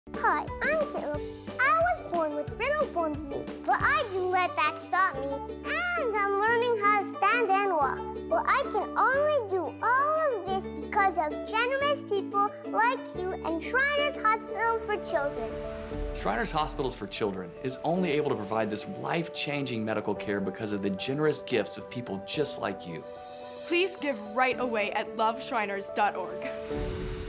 Hi, I'm Kaleb. I was born with brittle bone disease, but I didn't let that stop me. And I'm learning how to stand and walk. But I can only do all of this because of generous people like you and Shriners Hospitals for Children. Shriners Hospitals for Children is only able to provide this life-changing medical care because of the generous gifts of people just like you. Please give right away at loveshriners.org.